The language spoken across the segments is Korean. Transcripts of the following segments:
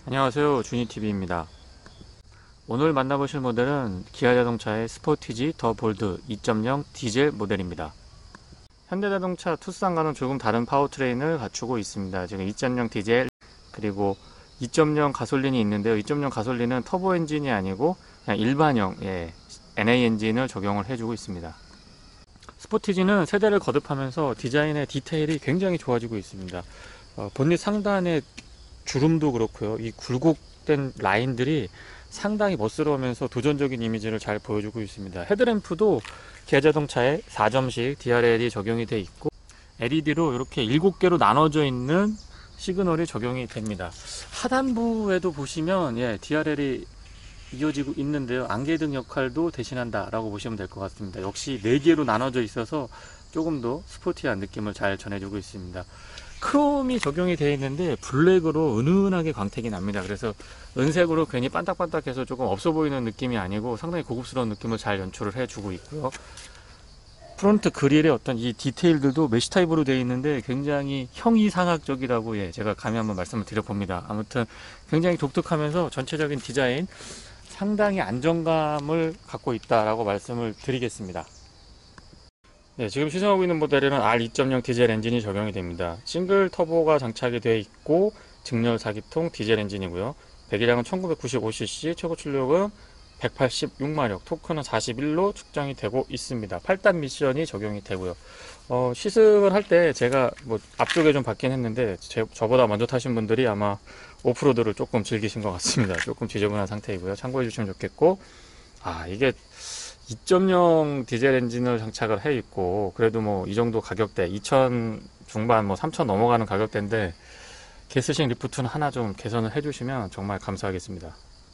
안녕하세요, 주니TV입니다. 오늘 만나보실 모델은 기아자동차의 스포티지 더 볼드 2.0 디젤 모델입니다. 현대자동차 투싼과는 조금 다른 파워트레인을 갖추고 있습니다. 지금 2.0 디젤 그리고 2.0 가솔린이 있는데요. 2.0 가솔린은 터보 엔진이 아니고 그냥 일반형 NA 엔진을 적용을 해주고 있습니다. 스포티지는 세대를 거듭하면서 디자인의 디테일이 굉장히 좋아지고 있습니다. 본닛 상단의 주름도 그렇고요. 이 굴곡된 라인들이 상당히 멋스러우면서 도전적인 이미지를 잘 보여주고 있습니다. 헤드램프도 기아자동차에 4점식 DRL이 적용이 되어 있고 LED로 이렇게 7개로 나눠져 있는 시그널이 적용이 됩니다. 하단부에도 보시면 DRL이 이어지고 있는데요. 안개등 역할도 대신한다 라고 보시면 될 것 같습니다. 역시 4개로 나눠져 있어서 조금 더 스포티한 느낌을 잘 전해주고 있습니다. 크롬이 적용이 되어 있는데 블랙으로 은은하게 광택이 납니다. 그래서 은색으로 괜히 반딱반딱해서 조금 없어 보이는 느낌이 아니고 상당히 고급스러운 느낌을 잘 연출을 해주고 있고요. 프론트 그릴의 어떤 이 디테일들도 메쉬 타입으로 되어 있는데 굉장히 형이상학적이라고 제가 감히 한번 말씀을 드려봅니다. 아무튼 굉장히 독특하면서 전체적인 디자인 상당히 안정감을 갖고 있다라고 말씀을 드리겠습니다. 지금 시승하고 있는 모델에는 R2.0 디젤 엔진이 적용이 됩니다. 싱글 터보가 장착이 되어 있고 직렬 4기통 디젤 엔진이고요. 배기량은 1995cc, 최고 출력은 186마력, 토크는 41로 측정이 되고 있습니다. 8단 미션이 적용이 되고요. 시승을 할 때 제가 앞쪽에 좀 받긴 했는데 저보다 먼저 타신 분들이 아마 오프로드를 조금 즐기신 것 같습니다. 조금 지저분한 상태이고요. 참고해 주시면 좋겠고, 이게 2.0 디젤 엔진을 장착을 해 있고 그래도 이 정도 가격대 2,000 중반 3,000 넘어가는 가격대인데 게스싱 리프트는 하나 좀 개선을 해 주시면 정말 감사하겠습니다.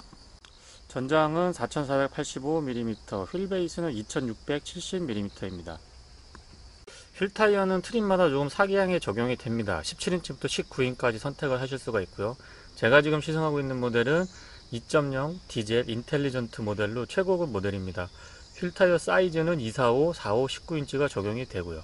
전장은 4485mm, 휠 베이스는 2670mm입니다. 휠 타이어는 트림마다 조금 사기향에 적용이 됩니다. 17인치부터 19인까지 선택을 하실 수가 있고요. 제가 지금 시승하고 있는 모델은 2.0 디젤 인텔리전트 모델로 최고급 모델입니다. 휠 타이어 사이즈는 245, 45, 19인치가 적용이 되고요.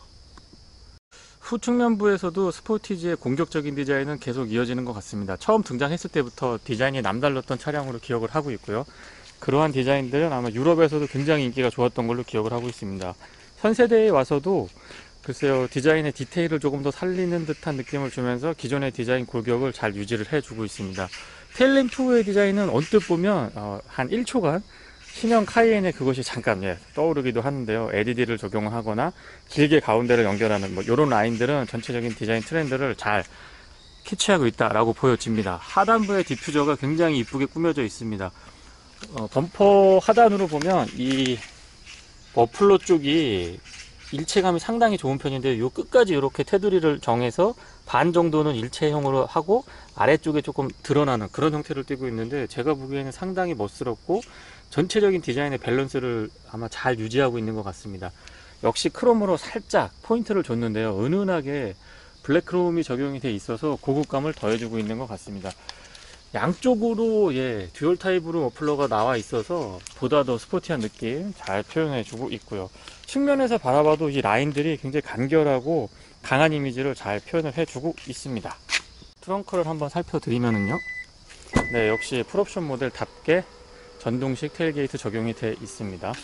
후측면부에서도 스포티지의 공격적인 디자인은 계속 이어지는 것 같습니다. 처음 등장했을 때부터 디자인이 남달랐던 차량으로 기억을 하고 있고요. 그러한 디자인들은 아마 유럽에서도 굉장히 인기가 좋았던 걸로 기억을 하고 있습니다. 현 세대에 와서도 글쎄요, 디자인의 디테일을 조금 더 살리는 듯한 느낌을 주면서 기존의 디자인 골격을 잘 유지를 해주고 있습니다. 테일램프의 디자인은 언뜻 보면 한 1초간 신형 카이엔의 그것이 잠깐 떠오르기도 하는데요. LED를 적용하거나 길게 가운데를 연결하는 이런 라인들은 전체적인 디자인 트렌드를 잘 캐치하고 있다라고 보여집니다. 하단부의 디퓨저가 굉장히 이쁘게 꾸며져 있습니다. 범퍼 하단으로 보면 이 머플러 쪽이 일체감이 상당히 좋은 편인데 요 끝까지 이렇게 테두리를 정해서 반 정도는 일체형으로 하고 아래쪽에 조금 드러나는 그런 형태를 띠고 있는데 제가 보기에는 상당히 멋스럽고 전체적인 디자인의 밸런스를 아마 잘 유지하고 있는 것 같습니다. 역시 크롬으로 살짝 포인트를 줬는데요. 은은하게 블랙 크롬이 적용이 돼 있어서 고급감을 더해주고 있는 것 같습니다. 양쪽으로 듀얼 타입으로 머플러가 나와 있어서 보다 더 스포티한 느낌 잘 표현해주고 있고요. 측면에서 바라봐도 이 라인들이 굉장히 간결하고 강한 이미지를 잘 표현을 해주고 있습니다. 트렁크를 한번 살펴드리면은요, 역시 풀옵션 모델답게 전동식 테일게이트 적용이 되어 있습니다.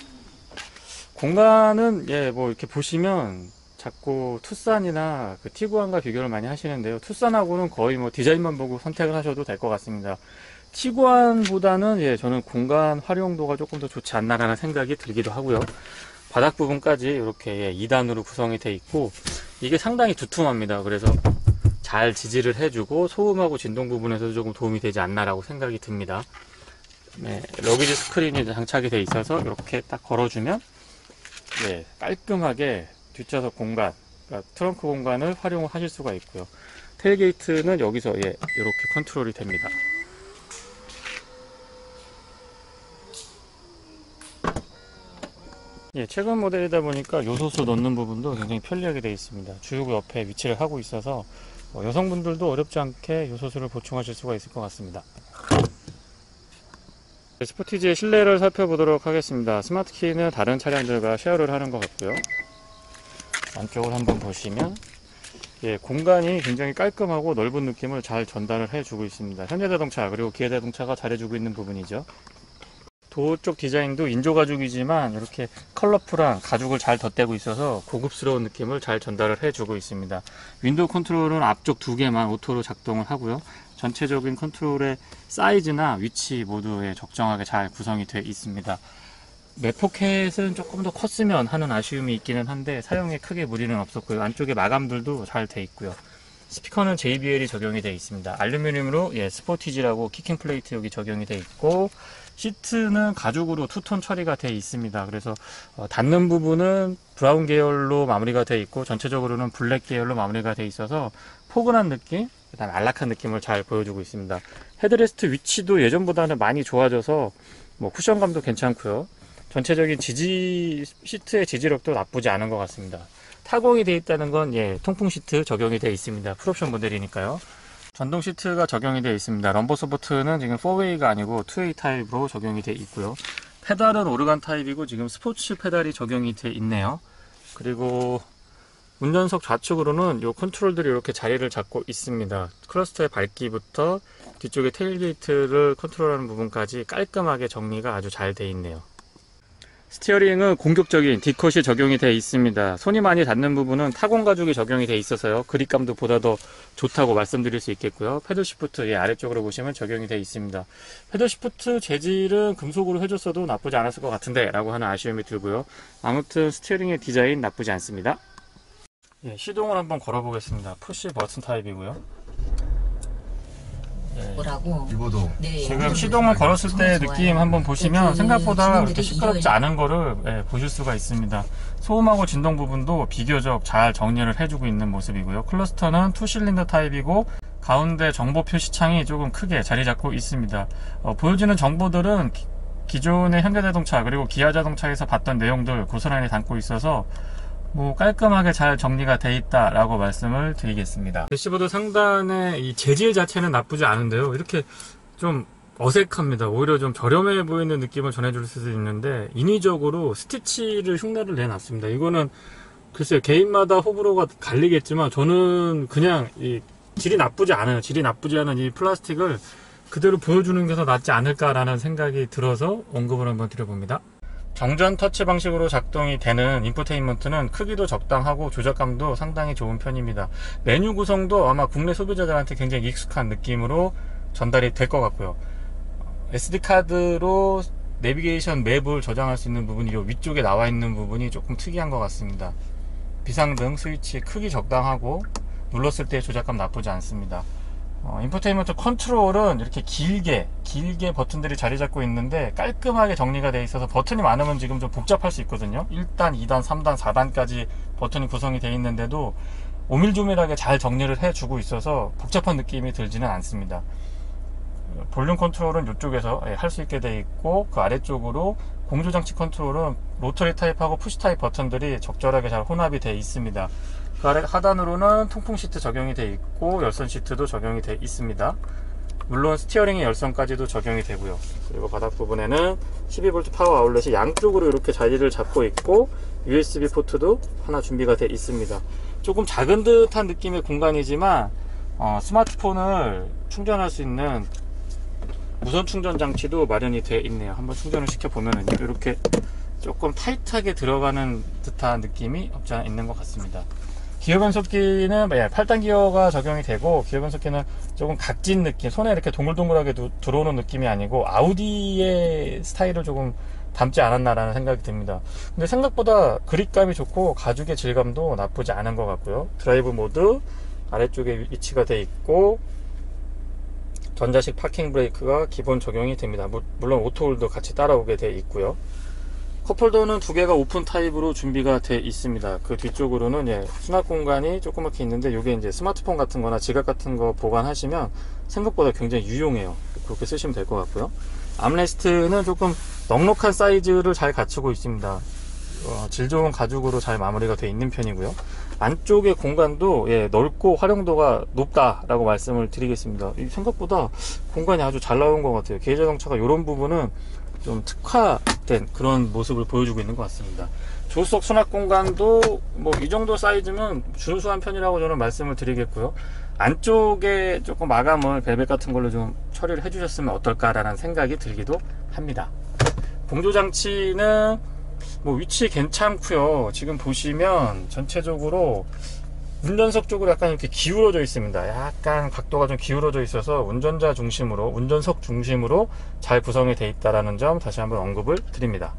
공간은 이렇게 보시면 자꾸 투싼이나 티구안과 비교를 많이 하시는데요. 투싼하고는 거의 디자인만 보고 선택을 하셔도 될 것 같습니다. 티구안보다는 저는 공간 활용도가 조금 더 좋지 않나라는 생각이 들기도 하고요. 바닥 부분까지 이렇게 2단으로 구성이 되어 있고 이게 상당히 두툼합니다. 그래서 잘 지지를 해주고 소음하고 진동 부분에서도 조금 도움이 되지 않나라고 생각이 듭니다. 러기지 스크린이 장착이 되어 있어서 이렇게 딱 걸어주면 깔끔하게 뒷좌석 공간, 그러니까 트렁크 공간을 활용을 하실 수가 있고요. 테일게이트는 여기서 이렇게 컨트롤이 됩니다. 최근 모델이다 보니까 요소수 넣는 부분도 굉장히 편리하게 되어 있습니다. 주유구 옆에 위치를 하고 있어서 여성분들도 어렵지 않게 요소수를 보충하실 수가 있을 것 같습니다. 스포티지의 실내를 살펴보도록 하겠습니다. 스마트키는 다른 차량들과 쉐어를 하는 것 같고요. 안쪽을 한번 보시면 예, 공간이 굉장히 깔끔하고 넓은 느낌을 잘 전달을 해주고 있습니다. 현대자동차 그리고 기아자동차가 잘해주고 있는 부분이죠. 도어 쪽 디자인도 인조 가죽이지만 이렇게 컬러풀한 가죽을 잘 덧대고 있어서 고급스러운 느낌을 잘 전달을 해주고 있습니다. 윈도우 컨트롤은 앞쪽 2개만 오토로 작동을 하고요. 전체적인 컨트롤의 사이즈나 위치 모두 적정하게 잘 구성이 되어 있습니다. 맵포켓은 조금 더 컸으면 하는 아쉬움이 있기는 한데 사용에 크게 무리는 없었고요. 안쪽에 마감들도 잘 되어 있고요. 스피커는 JBL이 적용이 되어 있습니다. 알루미늄으로 스포티지라고 키킹 플레이트 여기 적용이 되어 있고, 시트는 가죽으로 투톤 처리가 되어 있습니다. 그래서 닿는 부분은 브라운 계열로 마무리가 되어 있고 전체적으로는 블랙 계열로 마무리가 되어 있어서 포근한 느낌, 그다음에 안락한 느낌을 잘 보여주고 있습니다. 헤드레스트 위치도 예전보다는 많이 좋아져서 쿠션감도 괜찮고요. 전체적인 시트의 지지력도 나쁘지 않은 것 같습니다. 타공이 되어 있다는 건 통풍 시트 적용이 되어 있습니다. 풀옵션 모델이니까요. 전동 시트가 적용이 되어 있습니다. 럼버 서포트는 지금 4웨이가 아니고 2웨이 타입으로 적용이 되어 있고요. 페달은 오르간 타입이고 지금 스포츠 페달이 적용이 되어 있네요. 그리고 운전석 좌측으로는 이 컨트롤들이 이렇게 자리를 잡고 있습니다. 클러스터의 밝기부터 뒤쪽에 테일게이트를 컨트롤하는 부분까지 깔끔하게 정리가 아주 잘 되어 있네요. 스티어링은 공격적인 D컷이 적용이 되어 있습니다. 손이 많이 닿는 부분은 타공 가죽이 적용이 되어 있어서요. 그립감도 보다 더 좋다고 말씀드릴 수 있겠고요. 패들 시프트 아래쪽으로 보시면 적용이 되어 있습니다. 패들 시프트 재질은 금속으로 해줬어도 나쁘지 않았을 것 같은데 라고 하는 아쉬움이 들고요. 아무튼 스티어링의 디자인 나쁘지 않습니다. 시동을 한번 걸어 보겠습니다. 푸시 버튼 타입이고요. 뭐라고? 이거도 지금 시동을 걸었을 때 느낌 한번 보시면 생각보다 그렇게 시끄럽지 않은 거를 보실 수가 있습니다. 소음하고 진동 부분도 비교적 잘 정리를 해주고 있는 모습이고요. 클러스터는 2실린더 타입이고 가운데 정보 표시창이 조금 크게 자리 잡고 있습니다. 보여지는 정보들은 기존의 현대자동차 그리고 기아자동차에서 봤던 내용들 고스란히 담고 있어서 깔끔하게 잘 정리가 되어 있다라고 말씀을 드리겠습니다. 대시보드 상단의 이 재질 자체는 나쁘지 않은데요. 이렇게 좀 어색합니다. 오히려 좀 저렴해 보이는 느낌을 전해줄 수도 있는데 인위적으로 스티치를 흉내를 내놨습니다. 이거는 글쎄요, 개인마다 호불호가 갈리겠지만 저는 그냥 이 질이 나쁘지 않아요. 질이 나쁘지 않은 이 플라스틱을 그대로 보여주는 게 더 낫지 않을까라는 생각이 들어서 언급을 한번 드려봅니다. 정전 터치 방식으로 작동이 되는 인포테인먼트는 크기도 적당하고 조작감도 상당히 좋은 편입니다. 메뉴 구성도 아마 국내 소비자들한테 굉장히 익숙한 느낌으로 전달이 될 것 같고요. SD카드로 내비게이션 맵을 저장할 수 있는 부분이 요 위쪽에 나와 있는 부분이 조금 특이한 것 같습니다. 비상등 스위치 크기 적당하고 눌렀을 때 조작감 나쁘지 않습니다. 인포테인먼트 컨트롤은 이렇게 길게 버튼들이 자리 잡고 있는데 깔끔하게 정리가 되어 있어서 버튼이 많으면 지금 좀 복잡할 수 있거든요. 1단, 2단, 3단, 4단까지 버튼이 구성이 되어 있는데도 오밀조밀하게 잘 정리를 해주고 있어서 복잡한 느낌이 들지는 않습니다. 볼륨 컨트롤은 이쪽에서 할 수 있게 되어 있고 그 아래쪽으로 공조장치 컨트롤은 로터리 타입하고 푸시 타입 버튼들이 적절하게 잘 혼합이 되어 있습니다. 그 아래 하단으로는 통풍 시트 적용이 되어 있고 열선 시트도 적용이 되어 있습니다. 물론 스티어링의 열선까지도 적용이 되고요. 그리고 바닥 부분에는 12V 파워 아울렛이 양쪽으로 이렇게 자리를 잡고 있고 USB 포트도 하나 준비가 되어 있습니다. 조금 작은 듯한 느낌의 공간이지만 스마트폰을 충전할 수 있는 무선 충전 장치도 마련이 되어 있네요. 한번 충전을 시켜보면 이렇게 조금 타이트하게 들어가는 듯한 느낌이 없지 않아 있는 것 같습니다. 기어 변속기는 8단 기어가 적용이 되고 기어 변속기는 조금 각진 느낌, 손에 이렇게 동글동글하게 들어오는 느낌이 아니고 아우디의 스타일을 조금 담지 않았나라는 생각이 듭니다. 근데 생각보다 그립감이 좋고 가죽의 질감도 나쁘지 않은 것 같고요. 드라이브 모드 아래쪽에 위치가 되어 있고 전자식 파킹 브레이크가 기본 적용이 됩니다. 물론 오토홀도 같이 따라오게 되어 있고요. 컵홀더는 2개가 오픈 타입으로 준비가 되어 있습니다. 그 뒤쪽으로는 수납 공간이 조그맣게 있는데 이게 이제 스마트폰 같은 거나 지갑 같은 거 보관하시면 생각보다 굉장히 유용해요. 그렇게 쓰시면 될 것 같고요. 암레스트는 조금 넉넉한 사이즈를 잘 갖추고 있습니다. 질 좋은 가죽으로 잘 마무리가 되어 있는 편이고요. 안쪽의 공간도 넓고 활용도가 높다라고 말씀을 드리겠습니다. 생각보다 공간이 아주 잘 나온 것 같아요. 기아자동차가 이런 부분은 좀 특화된 그런 모습을 보여주고 있는 것 같습니다. 조수석 수납 공간도 뭐 이 정도 사이즈면 준수한 편이라고 저는 말씀을 드리겠고요. 안쪽에 조금 마감을 벨벳 같은 걸로 좀 처리를 해주셨으면 어떨까라는 생각이 들기도 합니다. 공조 장치는 뭐 위치 괜찮고요. 지금 보시면 전체적으로 운전석 쪽으로 약간 이렇게 기울어져 있습니다. 약간 각도가 좀 기울어져 있어서 운전자 중심으로, 운전석 중심으로 잘 구성이 되어 있다는 점 다시 한번 언급을 드립니다.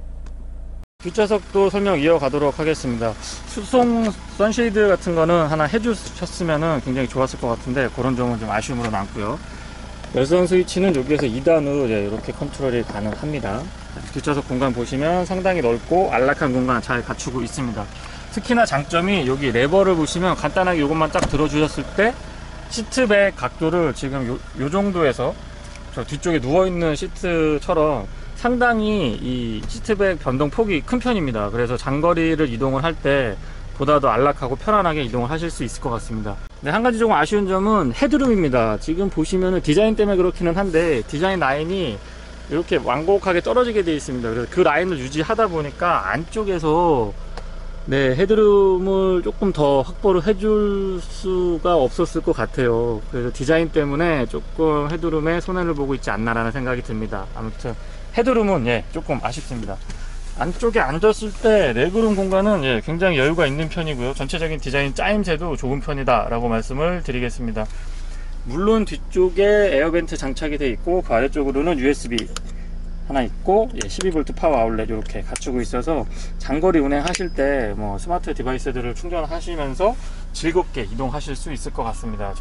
뒷좌석도 설명 이어가도록 하겠습니다. 수송 선쉐이드 같은 거는 하나 해주셨으면 굉장히 좋았을 것 같은데 그런 점은 좀 아쉬움으로 남고요. 열선 스위치는 여기에서 2단으로 이렇게 컨트롤이 가능합니다. 뒷좌석 공간 보시면 상당히 넓고 안락한 공간 잘 갖추고 있습니다. 특히나 장점이 여기 레버를 보시면 간단하게 이것만 딱 들어주셨을 때 시트백 각도를 지금 요 정도에서 저 뒤쪽에 누워있는 시트처럼 상당히 이 시트백 변동 폭이 큰 편입니다. 그래서 장거리를 이동을 할 때 보다 더 안락하고 편안하게 이동을 하실 수 있을 것 같습니다. 네, 한 가지 조금 아쉬운 점은 헤드룸입니다. 지금 보시면은 디자인 때문에 그렇기는 한데 디자인 라인이 이렇게 완곡하게 떨어지게 되어 있습니다. 그래서 그 라인을 유지하다 보니까 안쪽에서 네, 헤드룸을 조금 더 확보를 해줄 수가 없었을 것 같아요. 그래서 디자인 때문에 조금 헤드룸에 손해를 보고 있지 않나라는 생각이 듭니다. 아무튼 헤드룸은 조금 아쉽습니다. 안쪽에 앉았을 때 레그룸 공간은 굉장히 여유가 있는 편이고요. 전체적인 디자인 짜임새도 좋은 편이다 라고 말씀을 드리겠습니다. 물론 뒤쪽에 에어벤트 장착이 되어 있고 그 아래쪽으로는 USB 하나 있고 12V 파워 아울렛 이렇게 갖추고 있어서 장거리 운행하실 때 뭐 스마트 디바이스들을 충전하시면서 즐겁게 이동하실 수 있을 것 같습니다.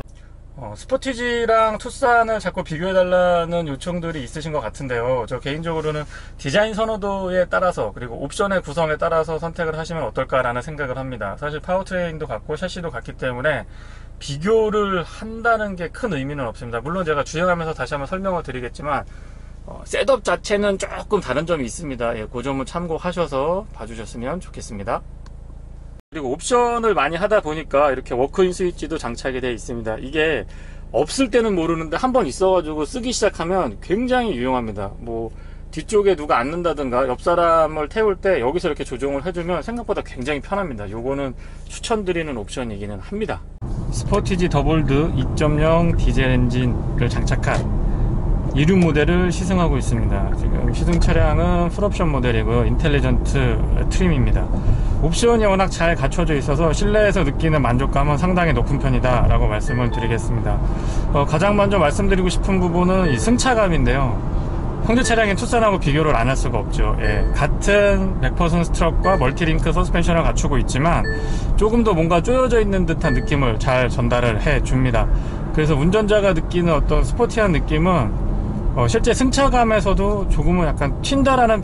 스포티지랑 투싼을 자꾸 비교해달라는 요청들이 있으신 것 같은데요. 저 개인적으로는 디자인 선호도에 따라서 그리고 옵션의 구성에 따라서 선택을 하시면 어떨까라는 생각을 합니다. 사실 파워트레인도 같고 샤시도 같기 때문에 비교를 한다는 게 큰 의미는 없습니다. 물론 제가 주행하면서 다시 한번 설명을 드리겠지만 셋업 자체는 조금 다른 점이 있습니다. 그 점은 참고하셔서 봐주셨으면 좋겠습니다. 그리고 옵션을 많이 하다 보니까 이렇게 워크인 스위치도 장착이 되어 있습니다. 이게 없을 때는 모르는데 한번 있어가지고 쓰기 시작하면 굉장히 유용합니다. 뭐 뒤쪽에 누가 앉는다든가 옆 사람을 태울 때 여기서 이렇게 조정을 해주면 생각보다 굉장히 편합니다. 요거는 추천드리는 옵션이기는 합니다. 스포티지 더볼드 2.0 디젤 엔진을 장착한 이륜 모델을 시승하고 있습니다. 지금 시승 차량은 풀옵션 모델이고요. 인텔리전트 트림입니다. 옵션이 워낙 잘 갖춰져 있어서 실내에서 느끼는 만족감은 상당히 높은 편이다 라고 말씀을 드리겠습니다. 가장 먼저 말씀드리고 싶은 부분은 이 승차감인데요. 현대 차량인 투싼하고 비교를 안 할 수가 없죠. 같은 100% 스트럭과 멀티링크 서스펜션을 갖추고 있지만 조금 더 뭔가 쪼여져 있는 듯한 느낌을 잘 전달을 해 줍니다. 그래서 운전자가 느끼는 어떤 스포티한 느낌은 실제 승차감에서도 조금은 약간 튄다라는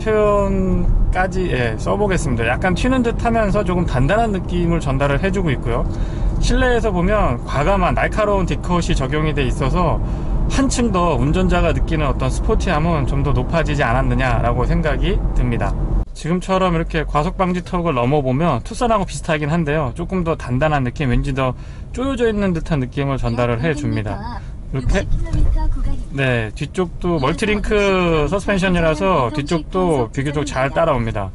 표현까지 써보겠습니다. 약간 튀는 듯 하면서 조금 단단한 느낌을 전달을 해주고 있고요. 실내에서 보면 과감한 날카로운 디컷이 적용이 돼 있어서 한층 더 운전자가 느끼는 어떤 스포티함은 좀 더 높아지지 않았느냐라고 생각이 듭니다. 지금처럼 이렇게 과속방지 턱을 넘어보면 투싼하고 비슷하긴 한데요. 조금 더 단단한 느낌, 왠지 더 쪼여져 있는 듯한 느낌을 전달을 해줍니다. 이렇게 네, 뒤쪽도 멀티링크 서스펜션이라서 뒤쪽도 비교적 잘 따라옵니다.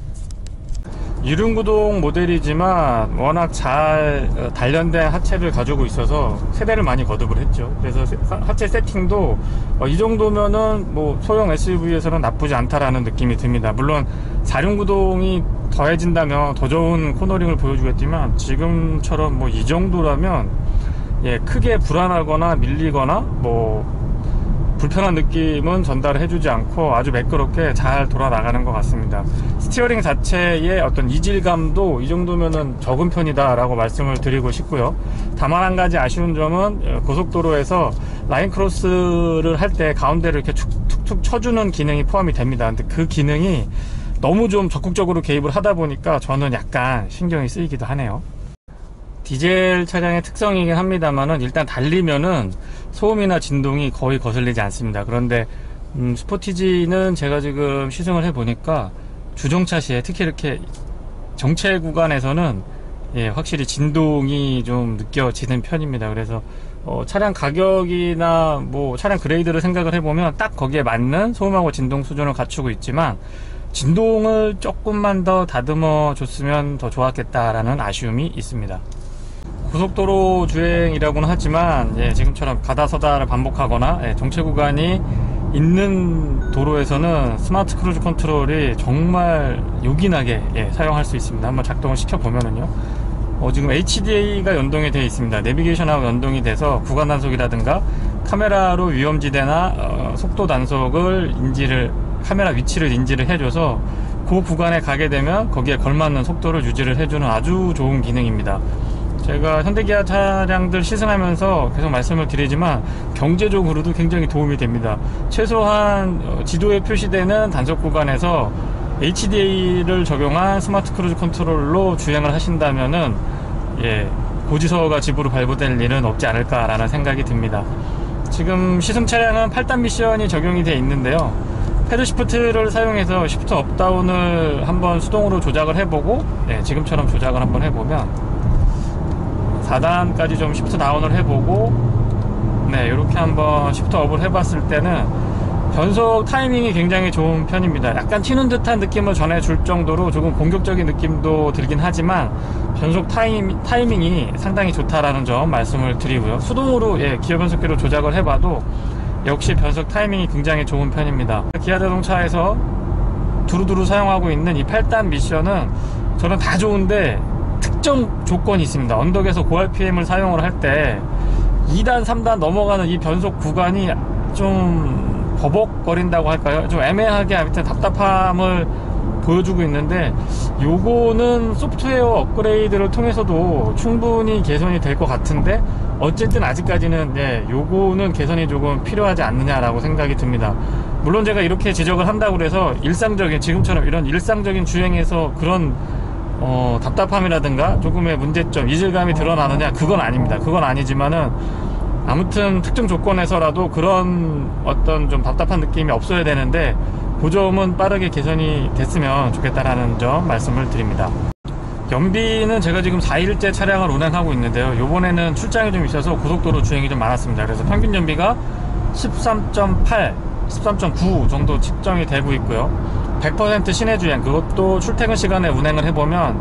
이륜구동 모델이지만 워낙 잘 단련된 하체를 가지고 있어서 세대를 많이 거듭을 했죠. 그래서 하체 세팅도 이 정도면은 뭐 소형 SUV에서는 나쁘지 않다라는 느낌이 듭니다. 물론 4륜구동이 더해진다면 더 좋은 코너링을 보여주겠지만 지금처럼 뭐 이 정도라면 크게 불안하거나 밀리거나 뭐 불편한 느낌은 전달을 해주지 않고 아주 매끄럽게 잘 돌아나가는 것 같습니다. 스티어링 자체의 어떤 이질감도 이 정도면은 적은 편이다 라고 말씀을 드리고 싶고요. 다만 한 가지 아쉬운 점은 고속도로에서 라인 크로스를 할 때 가운데를 이렇게 툭툭 쳐주는 기능이 포함이 됩니다. 근데 그 기능이 너무 좀 적극적으로 개입을 하다 보니까 저는 약간 신경이 쓰이기도 하네요. 디젤 차량의 특성이긴 합니다만은 일단 달리면은 소음이나 진동이 거의 거슬리지 않습니다. 그런데 스포티지는 제가 지금 시승을 해보니까 주정차 시에 특히 이렇게 정체 구간에서는 확실히 진동이 좀 느껴지는 편입니다. 그래서 차량 가격이나 뭐 차량 그레이드를 생각을 해보면 딱 거기에 맞는 소음하고 진동 수준을 갖추고 있지만 진동을 조금만 더 다듬어 줬으면 더 좋았겠다라는 아쉬움이 있습니다. 고속도로 주행이라고는 하지만 지금처럼 가다 서다를 반복하거나 정체 구간이 있는 도로에서는 스마트 크루즈 컨트롤이 정말 요긴하게 사용할 수 있습니다. 한번 작동을 시켜보면은요, 지금 HDA가 연동이 되어 있습니다. 내비게이션하고 연동이 돼서 구간 단속이라든가 카메라로 위험지대나 속도 단속을 카메라 위치를 인지를 해줘서 그 구간에 가게 되면 거기에 걸맞는 속도를 유지를 해주는 아주 좋은 기능입니다. 제가 현대기아 차량들 시승하면서 계속 말씀을 드리지만 경제적으로도 굉장히 도움이 됩니다. 최소한 지도에 표시되는 단속 구간에서 HDA를 적용한 스마트 크루즈 컨트롤로 주행을 하신다면은 고지서가 집으로 발부될 일은 없지 않을까라는 생각이 듭니다. 지금 시승 차량은 8단 미션이 적용이 되어 있는데요, 패드 시프트를 사용해서 시프트 업다운을 한번 수동으로 조작을 해보고 지금처럼 조작을 한번 해보면 4단까지 좀 시프트 다운을 해보고 이렇게 한번 시프트 업을 해봤을 때는 변속 타이밍이 굉장히 좋은 편입니다. 약간 튀는 듯한 느낌을 전해줄 정도로 조금 공격적인 느낌도 들긴 하지만 변속 타이밍이 상당히 좋다라는 점 말씀을 드리고요, 수동으로 기어 변속기로 조작을 해봐도 역시 변속 타이밍이 굉장히 좋은 편입니다. 기아 자동차에서 두루두루 사용하고 있는 이 8단 미션은 저는 다 좋은데 특정 조건이 있습니다. 언덕에서 고RPM을 사용을 할 때 2단, 3단 넘어가는 이 변속 구간이 좀 버벅거린다고 할까요? 좀 애매하게 아무튼 답답함을 보여주고 있는데, 요거는 소프트웨어 업그레이드를 통해서도 충분히 개선이 될 것 같은데 어쨌든 아직까지는 요거는 개선이 조금 필요하지 않느냐라고 생각이 듭니다. 물론 제가 이렇게 지적을 한다고 해서 지금처럼 이런 일상적인 주행에서 그런 답답함이라든가 조금의 문제점, 이질감이 드러나느냐, 그건 아닙니다. 그건 아니지만은 아무튼 특정 조건에서라도 그런 어떤 좀 답답한 느낌이 없어야 되는데 그 점은 빠르게 개선이 됐으면 좋겠다라는 점 말씀을 드립니다. 연비는 제가 지금 4일째 차량을 운행하고 있는데요, 요번에는 출장이 좀 있어서 고속도로 주행이 좀 많았습니다. 그래서 평균 연비가 13.8, 13.9 정도 측정이 되고 있고요, 100% 시내 주행, 그것도 출퇴근 시간에 운행을 해보면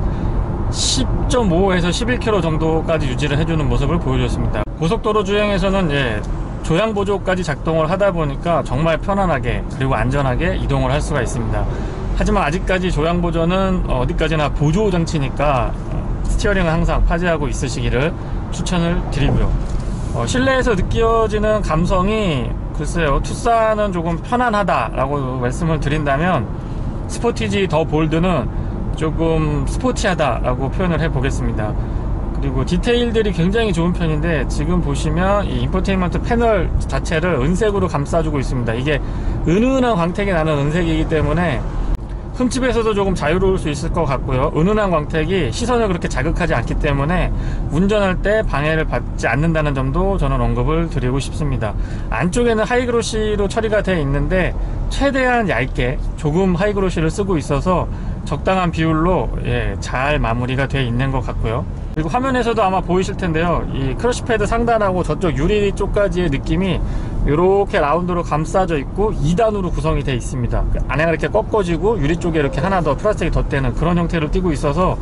10.5에서 11km 정도까지 유지를 해주는 모습을 보여줬습니다. 고속도로 주행에서는 조향 보조까지 작동을 하다 보니까 정말 편안하게 그리고 안전하게 이동을 할 수가 있습니다. 하지만 아직까지 조향 보조는 어디까지나 보조 장치니까 스티어링은 항상 파지하고 있으시기를 추천을 드리고요, 실내에서 느껴지는 감성이 글쎄요, 투싼은 조금 편안하다라고 말씀을 드린다면 스포티지 더 볼드는 조금 스포티하다라고 표현을 해보겠습니다. 그리고 디테일들이 굉장히 좋은 편인데 지금 보시면 이 인포테인먼트 패널 자체를 은색으로 감싸주고 있습니다. 이게 은은한 광택이 나는 은색이기 때문에 흠집에서도 조금 자유로울 수 있을 것 같고요, 은은한 광택이 시선을 그렇게 자극하지 않기 때문에 운전할 때 방해를 받지 않는다는 점도 저는 언급을 드리고 싶습니다. 안쪽에는 하이그로시로 처리가 되어 있는데 최대한 얇게 조금 하이그로시를 쓰고 있어서 적당한 비율로 잘 마무리가 되어 있는 것 같고요. 그리고 화면에서도 아마 보이실 텐데요, 이 크러쉬 패드 상단하고 저쪽 유리 쪽까지의 느낌이 이렇게 라운드로 감싸져 있고 2단으로 구성이 되어 있습니다. 안에가 이렇게 꺾어지고 유리 쪽에 이렇게 하나 더 플라스틱이 덧대는 그런 형태로 띄고 있어서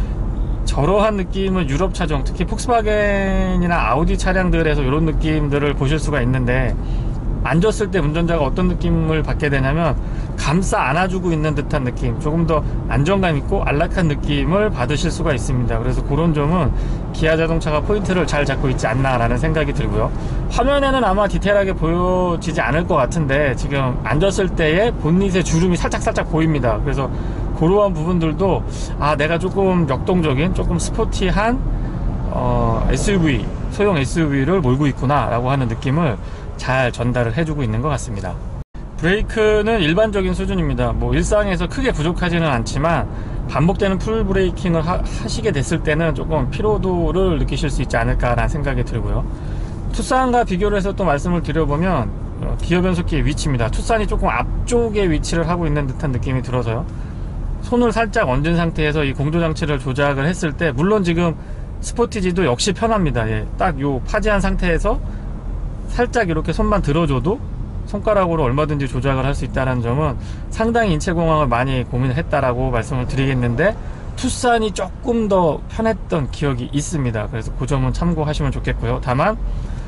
저러한 느낌은 유럽 차종, 특히 폭스바겐이나 아우디 차량들에서 이런 느낌들을 보실 수가 있는데, 앉았을 때 운전자가 어떤 느낌을 받게 되냐면 감싸 안아주고 있는 듯한 느낌, 조금 더 안정감 있고 안락한 느낌을 받으실 수가 있습니다. 그래서 그런 점은 기아 자동차가 포인트를 잘 잡고 있지 않나 라는 생각이 들고요, 화면에는 아마 디테일하게 보여지지 않을 것 같은데 지금 앉았을 때의 본닛의 주름이 살짝 보입니다. 그래서 그러한 부분들도 내가 조금 역동적인, 조금 스포티한 SUV, 소형 SUV를 몰고 있구나 라고 하는 느낌을 잘 전달을 해주고 있는 것 같습니다. 브레이크는 일반적인 수준입니다. 일상에서 크게 부족하지는 않지만 반복되는 풀 브레이킹을 하시게 됐을 때는 조금 피로도를 느끼실 수 있지 않을까라는 생각이 들고요, 투싼과 비교를 해서 또 말씀을 드려보면 기어 변속기의 위치입니다. 투싼이 조금 앞쪽에 위치를 하고 있는 듯한 느낌이 들어서요, 손을 살짝 얹은 상태에서 이 공조 장치를 조작을 했을 때, 물론 지금 스포티지도 역시 편합니다. 예, 딱 요 파지한 상태에서 살짝 이렇게 손만 들어줘도 손가락으로 얼마든지 조작을 할 수 있다는 점은 상당히 인체공학을 많이 고민을 했다라고 말씀을 드리겠는데, 투싼이 조금 더 편했던 기억이 있습니다. 그래서 그 점은 참고하시면 좋겠고요. 다만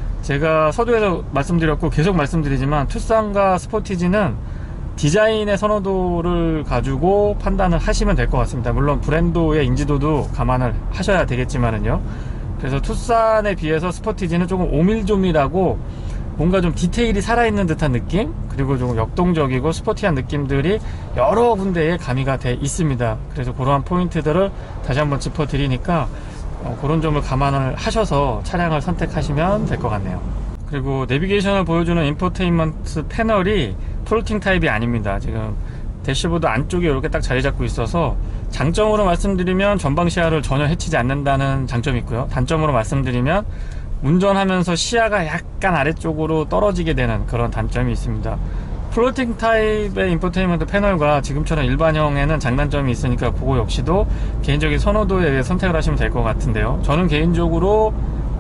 제가 서두에서 말씀드렸고 계속 말씀드리지만, 투싼과 스포티지는 디자인의 선호도를 가지고 판단을 하시면 될 것 같습니다. 물론 브랜드의 인지도도 감안을 하셔야 되겠지만은요. 그래서 투싼에 비해서 스포티지는 조금 오밀조밀하고 뭔가 좀 디테일이 살아있는 듯한 느낌, 그리고 조금 역동적이고 스포티한 느낌들이 여러 군데에 가미가 돼 있습니다. 그래서 그러한 포인트들을 다시 한번 짚어드리니까 그런 점을 감안을 하셔서 차량을 선택하시면 될 것 같네요. 그리고 내비게이션을 보여주는 인포테인먼트 패널이 플로팅 타입이 아닙니다. 지금 대시보드 안쪽에 이렇게 딱 자리 잡고 있어서 장점으로 말씀드리면 전방 시야를 전혀 해치지 않는다는 장점이 있고요. 단점으로 말씀드리면 운전하면서 시야가 약간 아래쪽으로 떨어지게 되는 그런 단점이 있습니다. 플로팅 타입의 인포테인먼트 패널과 지금처럼 일반형에는 장단점이 있으니까 그거 역시도 개인적인 선호도에 의해 선택을 하시면 될 것 같은데요. 저는 개인적으로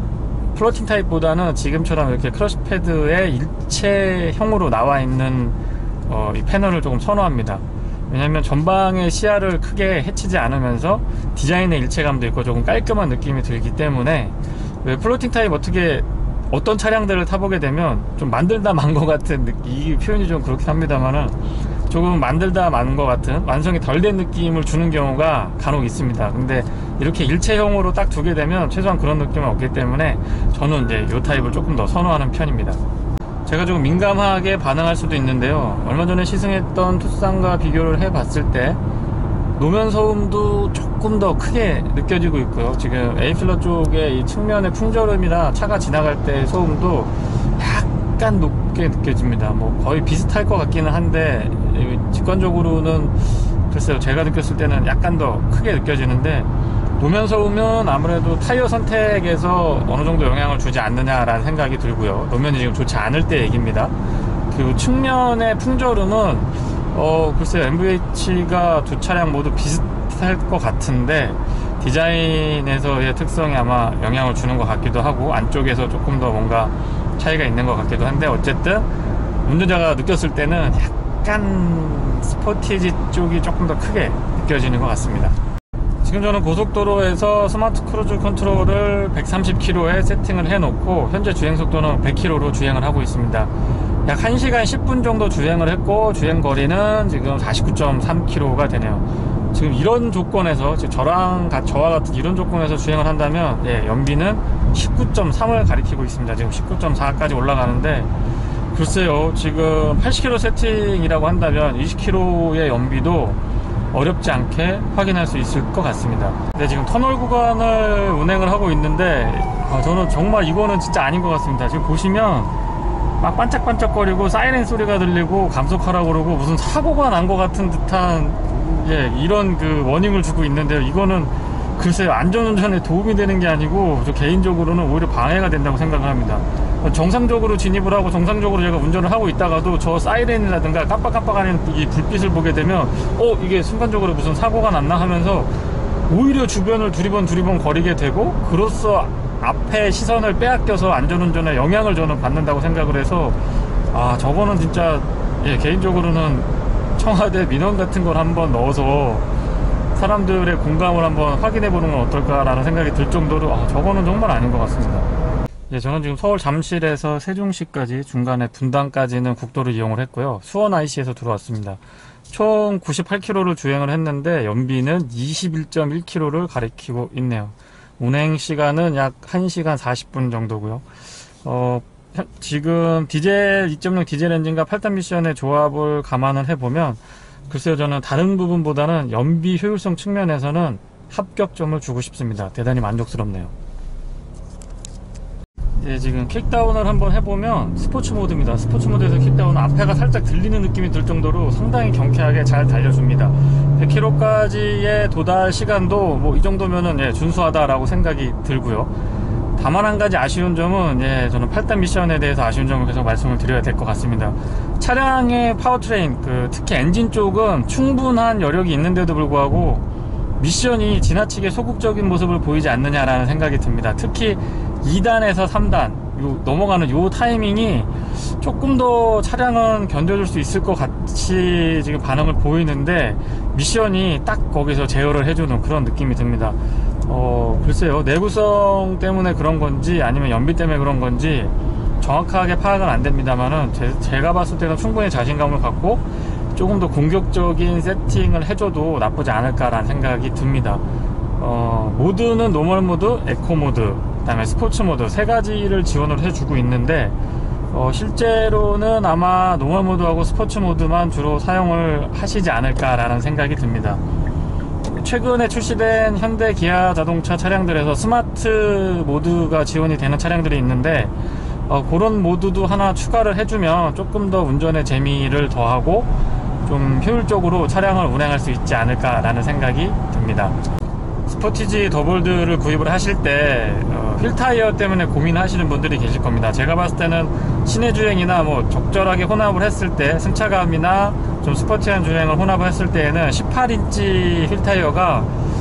플로팅 타입보다는 지금처럼 이렇게 크러쉬패드의 일체형으로 나와 있는 이 패널을 조금 선호합니다. 왜냐면 전방의 시야를 크게 해치지 않으면서 디자인의 일체감도 있고 조금 깔끔한 느낌이 들기 때문에, 왜 플로팅 타입 어떤 차량들을 타보게 되면 좀 만들다 만 것 같은 느낌, 이 표현이 좀 그렇긴 합니다만은 조금 만들다 만 것 같은, 완성이 덜 된 느낌을 주는 경우가 간혹 있습니다. 근데 이렇게 일체형으로 딱 두게 되면 최소한 그런 느낌은 없기 때문에 저는 이제 이 타입을 조금 더 선호하는 편입니다. 제가 조금 민감하게 반응할 수도 있는데요. 얼마 전에 시승했던 투싼과 비교를 해봤을 때 노면 소음도 조금 더 크게 느껴지고 있고요. 지금 A필러 쪽에 이 측면의 풍절음이나 차가 지나갈 때 소음도 약간 높게 느껴집니다. 뭐 거의 비슷할 것 같기는 한데, 직관적으로는 글쎄요, 제가 느꼈을 때는 약간 더 크게 느껴지는데, 노면 소음은 아무래도 타이어 선택에서 어느 정도 영향을 주지 않느냐라는 생각이 들고요. 노면이 지금 좋지 않을 때 얘기입니다. 그리고 측면의 풍절음은 글쎄요, MVH가 두 차량 모두 비슷할 것 같은데 디자인에서의 특성이 아마 영향을 주는 것 같기도 하고, 안쪽에서 조금 더 뭔가 차이가 있는 것 같기도 한데, 어쨌든 운전자가 느꼈을 때는 약간 스포티지 쪽이 조금 더 크게 느껴지는 것 같습니다. 지금 저는 고속도로에서 스마트 크루즈 컨트롤을 130km에 세팅을 해놓고 현재 주행속도는 100km로 주행을 하고 있습니다. 약 1시간 10분 정도 주행을 했고, 주행거리는 지금 49.3km가 되네요. 지금 이런 조건에서, 저와 같은 이런 조건에서 주행을 한다면 연비는 19.3을 가리키고 있습니다. 지금 19.4까지 올라가는데, 글쎄요, 지금 80km 세팅이라고 한다면 20km의 연비도 어렵지 않게 확인할 수 있을 것 같습니다. 근데 지금 터널 구간을 운행을 하고 있는데 저는 정말 이거는 진짜 아닌 것 같습니다. 지금 보시면 막 반짝반짝거리고 사이렌 소리가 들리고 감속하라고 그러고 무슨 사고가 난 것 같은 듯한 이런 그 워닝을 주고 있는데요. 이거는 글쎄요, 안전운전에 도움이 되는 게 아니고 저 개인적으로는 오히려 방해가 된다고 생각을 합니다. 정상적으로 진입을 하고 정상적으로 제가 운전을 하고 있다가도 저 사이렌이라든가 깜빡깜빡하는 이 불빛을 보게 되면 이게 순간적으로 무슨 사고가 났나 하면서 오히려 주변을 두리번 거리게 되고, 그로써 앞에 시선을 빼앗겨서 안전운전에 영향을 저는 받는다고 생각을 해서, 저거는 진짜 개인적으로는 청와대 민원 같은 걸 한번 넣어서 사람들의 공감을 한번 확인해 보는 건 어떨까라는 생각이 들 정도로 저거는 정말 아닌 것 같습니다. 저는 지금 서울 잠실에서 세종시까지 중간에 분당까지는 국도를 이용을 했고요. 수원 IC에서 들어왔습니다. 총 98km를 주행을 했는데 연비는 21.1km를 가리키고 있네요. 운행 시간은 약 1시간 40분 정도고요. 지금 디젤 2.0 디젤 엔진과 8단 미션의 조합을 감안을 해보면, 글쎄요, 저는 다른 부분보다는 연비 효율성 측면에서는 합격점을 주고 싶습니다. 대단히 만족스럽네요. 지금 킥다운을 한번 해보면 스포츠 모드입니다. 스포츠 모드에서 킥다운은 앞에가 살짝 들리는 느낌이 들 정도로 상당히 경쾌하게 잘 달려줍니다. 100km까지의 도달 시간도 뭐 이 정도면은 준수하다라고 생각이 들고요. 다만 한 가지 아쉬운 점은 저는 8단 미션에 대해서 아쉬운 점을 계속 말씀을 드려야 될 것 같습니다. 차량의 파워트레인, 특히 엔진 쪽은 충분한 여력이 있는데도 불구하고 미션이 지나치게 소극적인 모습을 보이지 않느냐라는 생각이 듭니다. 특히 2단에서 3단 넘어가는 요 타이밍이 조금 더 차량은 견뎌줄 수 있을 것 같이 지금 반응을 보이는데, 미션이 딱 거기서 제어를 해주는 그런 느낌이 듭니다. 글쎄요, 내구성 때문에 그런 건지 아니면 연비 때문에 그런 건지 정확하게 파악은 안 됩니다만은, 제가 봤을 때는 충분히 자신감을 갖고 조금 더 공격적인 세팅을 해줘도 나쁘지 않을까라는 생각이 듭니다. 모드는 노멀 모드, 에코 모드, 그 다음에 스포츠 모드 세 가지를 지원을 해주고 있는데, 실제로는 아마 노멀 모드하고 스포츠 모드만 주로 사용을 하시지 않을까라는 생각이 듭니다. 최근에 출시된 현대 기아 자동차 차량들에서 스마트 모드가 지원이 되는 차량들이 있는데, 그런 모드도 하나 추가를 해주면 조금 더 운전의 재미를 더하고 좀 효율적으로 차량을 운행할 수 있지 않을까라는 생각이 듭니다. 스포티지 더볼드를 구입을 하실 때 휠 타이어 때문에 고민하시는 분들이 계실 겁니다. 제가 봤을 때는 시내 주행이나 뭐 적절하게 혼합을 했을 때, 승차감이나 좀 스포티한 주행을 혼합을 했을 때에는 18인치 휠 타이어가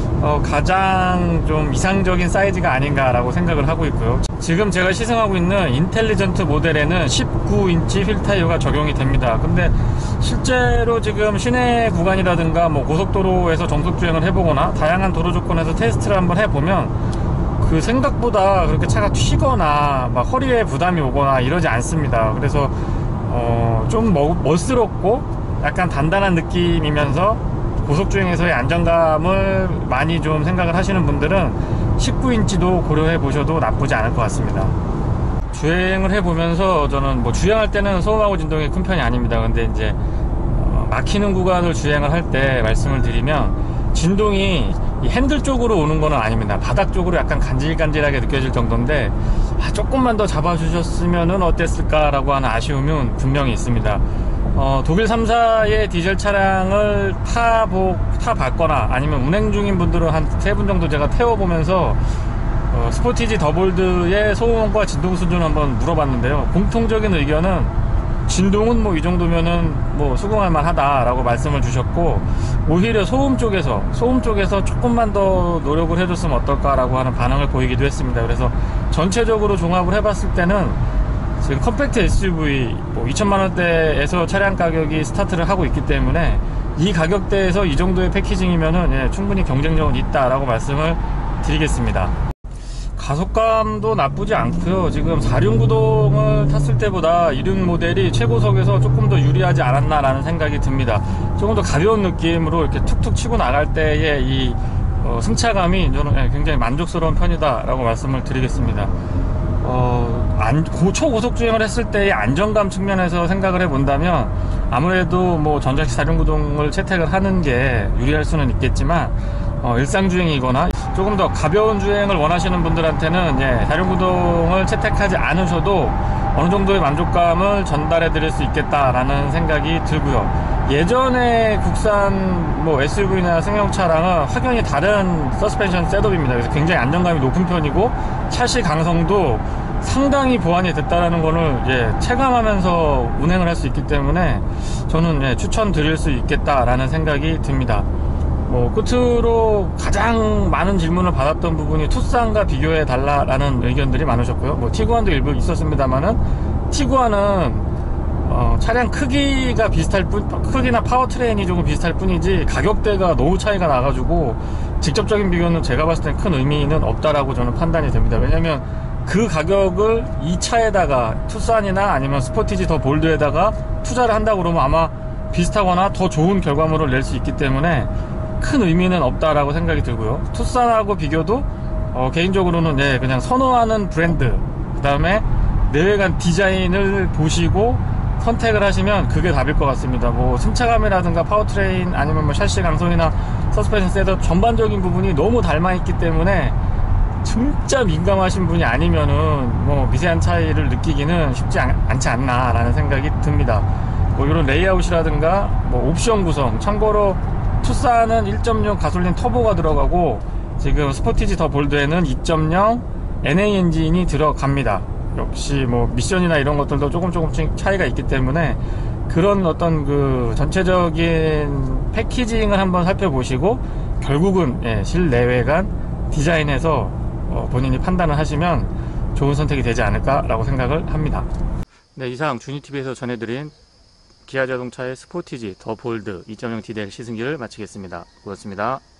가장 좀 이상적인 사이즈가 아닌가라고 생각을 하고 있고요. 지금 제가 시승하고 있는 인텔리전트 모델에는 19인치 휠 타이어가 적용이 됩니다. 근데 실제로 지금 시내 구간이라든가 뭐 고속도로에서 정속 주행을 해보거나 다양한 도로 조건에서 테스트를 한번 해보면 그 생각보다 그렇게 차가 튀거나 막 허리에 부담이 오거나 이러지 않습니다. 그래서 좀 멋스럽고 약간 단단한 느낌이면서 고속주행에서의 안정감을 많이 좀 생각을 하시는 분들은 19인치도 고려해 보셔도 나쁘지 않을 것 같습니다. 주행을 해보면서 저는 뭐 주행할 때는 소음하고 진동이 큰 편이 아닙니다. 근데 이제 막히는 구간을 주행을 할 때 말씀을 드리면, 진동이 이 핸들 쪽으로 오는 거는 아닙니다. 바닥 쪽으로 약간 간질간질하게 느껴질 정도인데, 조금만 더 잡아주셨으면 어땠을까라고 하는 아쉬움은 분명히 있습니다. 독일 3사의 디젤 차량을 타봤거나 아니면 운행 중인 분들은 한 3분 정도 제가 태워보면서 스포티지 더볼드의 소음과 진동 수준을 한번 물어봤는데요. 공통적인 의견은 진동은 뭐 이 정도면은 뭐 수긍할 만하다라고 말씀을 주셨고, 오히려 소음 쪽에서 조금만 더 노력을 해줬으면 어떨까라고 하는 반응을 보이기도 했습니다. 그래서 전체적으로 종합을 해봤을 때는 지금 컴팩트 SUV 뭐 2천만원대에서 차량 가격이 스타트를 하고 있기 때문에, 이 가격대에서 이 정도의 패키징이면은 충분히 경쟁력은 있다라고 말씀을 드리겠습니다. 가속감도 나쁘지 않고요. 지금 4륜구동을 탔을 때보다 2륜 모델이 최고속에서 조금 더 유리하지 않았나라는 생각이 듭니다. 조금 더 가벼운 느낌으로 이렇게 툭툭 치고 나갈 때의 이 승차감이 저는 굉장히 만족스러운 편이다라고 말씀을 드리겠습니다. 초고속 주행을 했을 때의 안정감 측면에서 생각을 해본다면, 아무래도 뭐 전자식 4륜구동을 채택을 하는 게 유리할 수는 있겠지만, 일상 주행이거나 조금 더 가벼운 주행을 원하시는 분들한테는 4륜구동을 채택하지 않으셔도 어느 정도의 만족감을 전달해 드릴 수 있겠다라는 생각이 들고요. 예전에 국산 뭐 SUV나 승용 차량은 확연히 다른 서스펜션 셋업입니다. 그래서 굉장히 안정감이 높은 편이고, 샤시 강성도 상당히 보완이 됐다라는 거를 체감하면서 운행을 할 수 있기 때문에 저는 추천드릴 수 있겠다라는 생각이 듭니다. 끝으로 가장 많은 질문을 받았던 부분이 투싼과 비교해 달라라는 의견들이 많으셨고요. 티구안도 일부 있었습니다만은, 티구안은 차량 크기가 비슷할 뿐, 크기나 파워트레인이 조금 비슷할 뿐이지 가격대가 너무 차이가 나가지고 직접적인 비교는 제가 봤을 땐 큰 의미는 없다라고 저는 판단이 됩니다. 왜냐면 그 가격을 이 차에다가 투싼이나 아니면 스포티지 더 볼드에다가 투자를 한다고 그러면 아마 비슷하거나 더 좋은 결과물을 낼 수 있기 때문에 큰 의미는 없다라고 생각이 들고요. 투싼하고 비교도 개인적으로는 그냥 선호하는 브랜드, 그 다음에 내외관 디자인을 보시고 선택을 하시면 그게 답일 것 같습니다. 승차감이라든가 파워트레인 아니면 샤시 강성이나 서스펜션 셋업 전반적인 부분이 너무 닮아있기 때문에 진짜 민감하신 분이 아니면은 미세한 차이를 느끼기는 쉽지 않지 않나 라는 생각이 듭니다. 이런 레이아웃이라든가 옵션 구성, 참고로 투싼은 1.0 가솔린 터보가 들어가고, 지금 스포티지 더 볼드에는 2.0 NA 엔진이 들어갑니다. 역시 미션이나 이런 것들도 조금씩 차이가 있기 때문에 그런 어떤 그 전체적인 패키징을 한번 살펴보시고 결국은 실내외관 디자인에서 본인이 판단을 하시면 좋은 선택이 되지 않을까라고 생각을 합니다. 네, 이상 주니TV에서 전해드린 기아자동차의 스포티지 더 볼드 2.0 디젤 시승기를 마치겠습니다. 고맙습니다.